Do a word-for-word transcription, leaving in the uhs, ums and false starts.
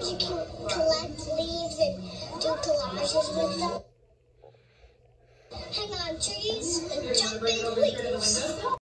You can collect leaves and do collages with them. Hang on trees and jump in leaves.